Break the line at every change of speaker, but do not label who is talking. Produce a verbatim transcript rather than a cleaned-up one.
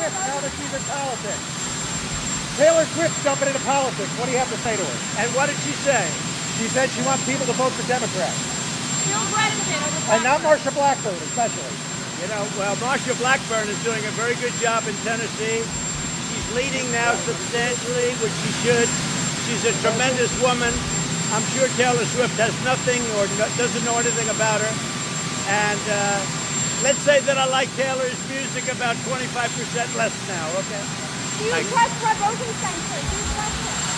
Swift now that she's in politics. Taylor Swift jumping into politics. What do you have to say to her?
And what did she say?
She said she wants people to vote for Democrats.
Phil Bredesen over
And not Marsha Blackburn, especially.
You know, well, Marsha Blackburn is doing a very good job in Tennessee. She's leading now substantially, which she should. She's a tremendous woman. I'm sure Taylor Swift has nothing or no, doesn't know anything about her. And uh, let's say that I like Taylor's music about twenty-five percent less now, okay?
Do you trust Roe v. Wade? Do you trust it?